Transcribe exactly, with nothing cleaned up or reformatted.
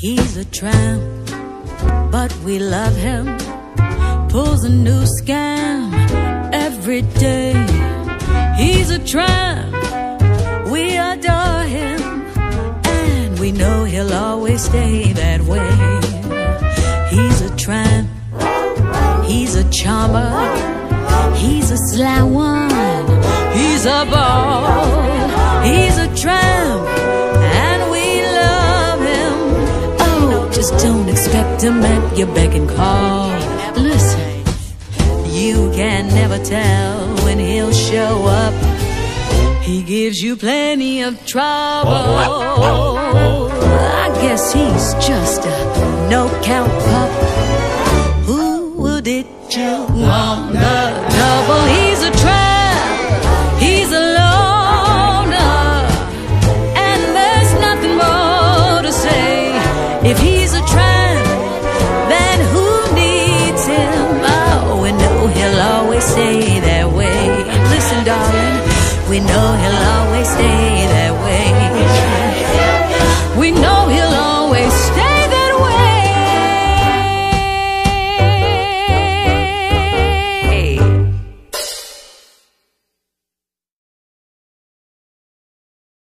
He's a tramp, but we love him. Pulls a new scam every day. He's a tramp, we adore him, and we know he'll always stay that way. He's a tramp, he's a charmer, he's a sly one, he's a ball. He's a tramp, and we love him. Oh, just don't expect him at your beck and call. Listen, you can never tell when he'll show up. He gives you plenty of trouble. I guess he's just a no-count pup. Who will ditch you on the double? He's a tramp, he's a loner, and there's nothing more to say. If he's a tramp, then who needs him? Oh, we know he'll always stay that way. Listen, darling, we know he'll always stay that way.